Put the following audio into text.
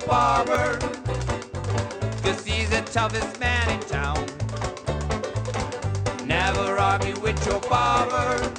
barber, 'cause he's the toughest man in town. Never argue with your barber,